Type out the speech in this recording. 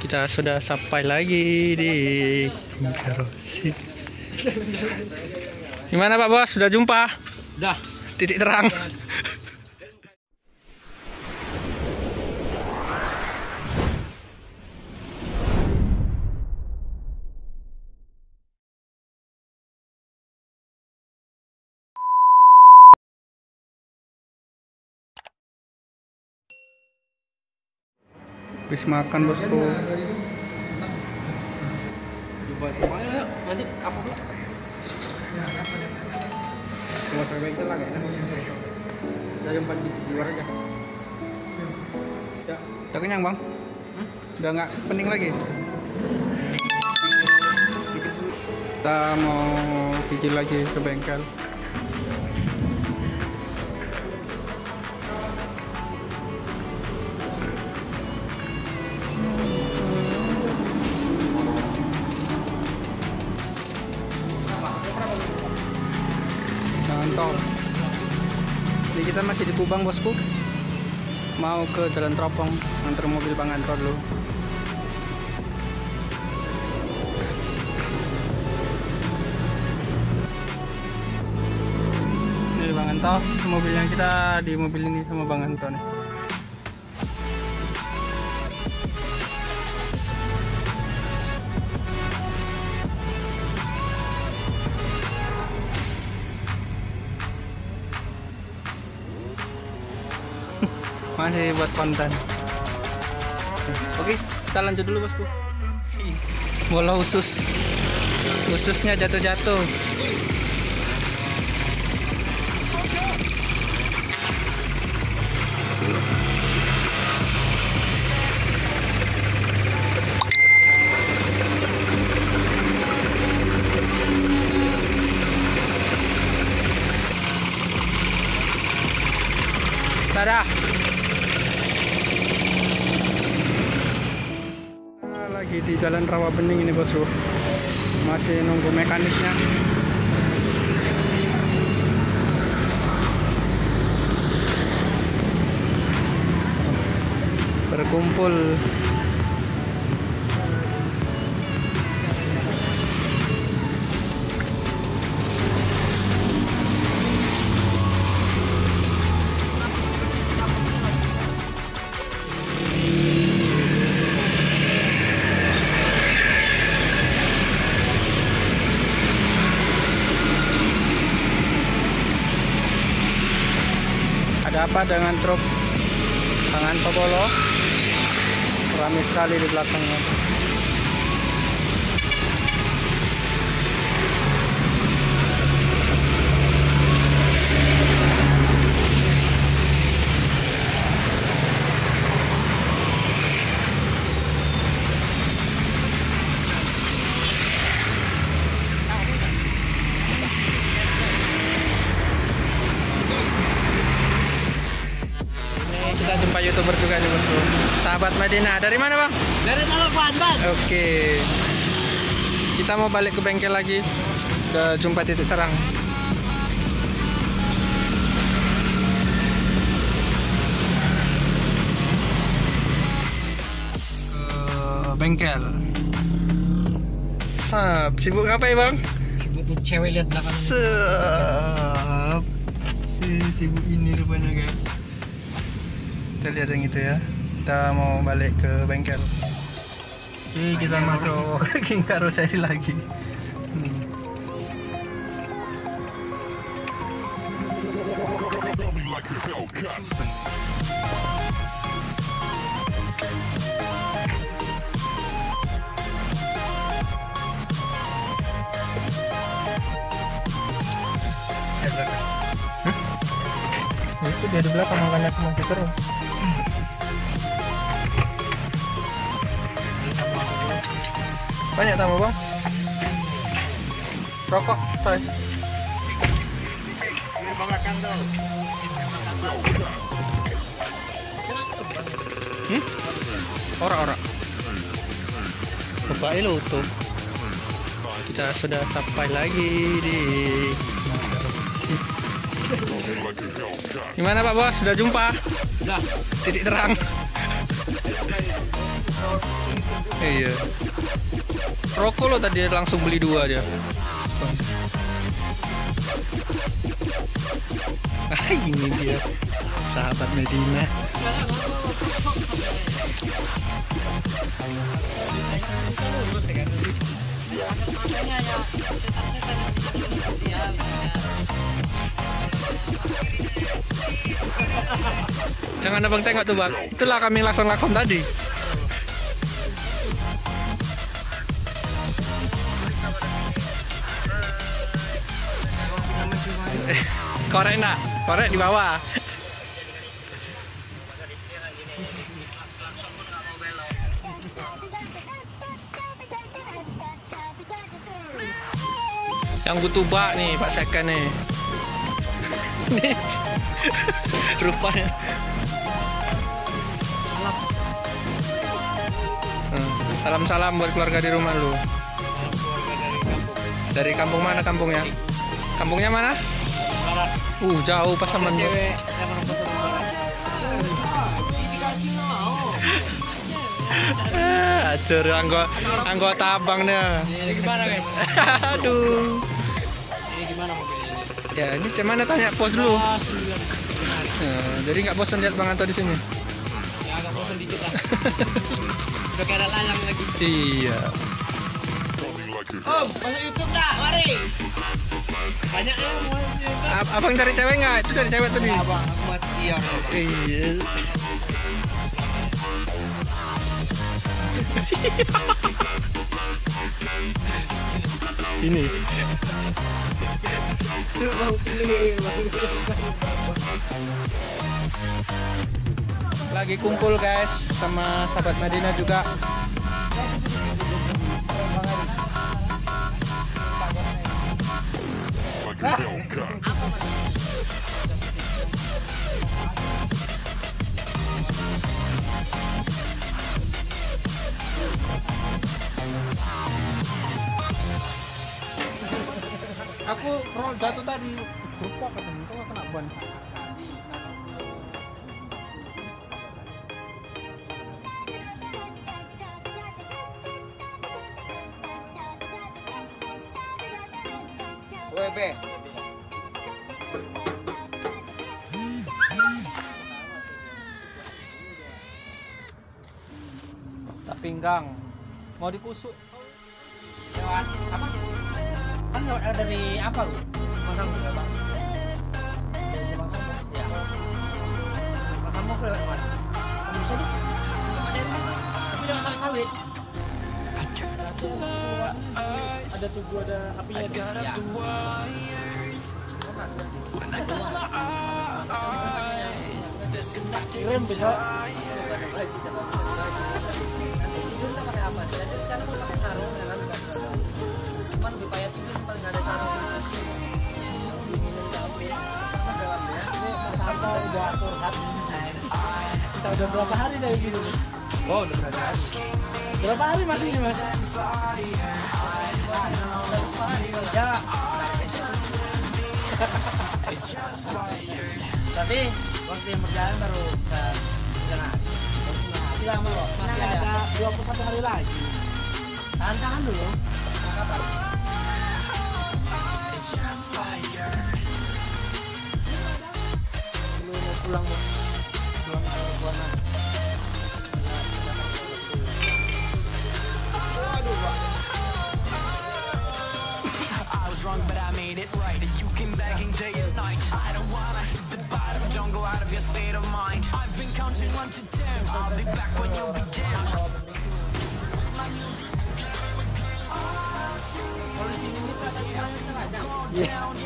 Kita sudah sampai lagi di Garosi. Gimana Pak Bos? Sudah jumpa? Dah. Titik terang. Habis makan bosku. Coba semuanya lah. Nanti apa pula? Cuma sampai itu lah kayaknya. Udah jumpa di luar aja. Ya. Udah kenyang bang? Udah nggak pening lagi? Kita mau pergi lagi ke bengkel. Tol. Jadi kita masih di Kubang bosku. Mau ke Jalan Teropong, antar mobil Bang Anto dulu. Ini Bang Anto, mobilnya kita di mobil ini sama Bang Anto nih. Masih buat konten. Oke, kita lanjut dulu bosku. Bola ususnya jatuh-jatuh. Dadah. Lagi di Jalan Rawabening ini bosku, masih nunggu mekaniknya. Berkumpul. Ada apa dengan truk tangan Pabolo? Ramai sekali di belakangnya. Kita jumpa YouTuber juga nih bosku. Sahabat Madinah. Dari mana bang? Dari Talapan bang. Oke. Kita mau balik ke bengkel lagi. Udah jumpa titik terang. Ke bengkel. Sap. Sibuk ngapain bang? Sibuk cewek lihat belakang. Sap. Sibuk ini rupanya guys. Kita lihat yang itu ya. Kita mau balik ke bengkel. Oke, kita masuk ke karoseri lagi. Itu dia di belakang, makanya aku maju terus. Banyak tamu bang. Rokok, coy. Ora. Kebaik lo tuh. Kita sudah sampai lagi di Garosi. Gimana Pak Bos? Sudah jumpa? Sudah. Titik terang. Iya. Rokok lo tadi langsung beli 2 aja. Ah, ini dia sahabat Medina. Jangan abang tengok tuh bang, itulah kami lakson-lakson tadi. Korek nak, korek di bawah. Yang butuh bak nih Pak Second nih. Nih rupanya. Salam-salam buat keluarga di rumah lu. Dari kampung mana kampungnya? Kampungnya mana? Jauh Pasaman. Acer anggota abangnya. Ini gimana guys? Aduh. Ini gimana mobilnya? Ya ini cuman tanya pos dulu. Jadi nggak bosan lihat Bang Anto di sini. Ya agak bosan dikit lah. Udah kayak ada layang lagi. Iya. Om, masuk YouTube dah, mari. Banyak ya mau. Abang cari cewek nggak? Itu cari cewek tadi. Abang, aku masih iya. Iya. Ini. Lagi kumpul guys sama sahabat Medina juga. Aku roll jatuh tadi, lupa ketemu, kok kena ban. WB. Tak pinggang, mau dikusuk. Lewat apa? Kan lewat dari apa lu? Masang ya bang. Dari Semasang. Ya. Masang mau lewat mana? Kamu bisa di? Tempat dari mana? Tapi lewat sawit-sawit. Ada tugu, ada apinya. Ya. Rem bisa. Tidur pakai apa? Jadi karena mau pakai sarung ya kan? Cuman lebih payah tidur kalau nggak ada sarung. Mas Anto udah curhat di sini. Kita udah berapa hari dari sini? Oh, udah berapa hari? Berapa hari masih ini mas? Ya. Tapi waktu yang berjalan baru bisa jalan. Masih lama loh. Masih ada 21 hari lagi. Tahan dulu. Kapan? Belum mau pulang bos. Pulang ke Buana. Wrong, but I made it right. You came begging day and night. I don't wanna hit the bottom, don't go out of your state of mind. I've been counting 1 to 10. I'll be back when you'll be down. Kalau di sini ini perasaan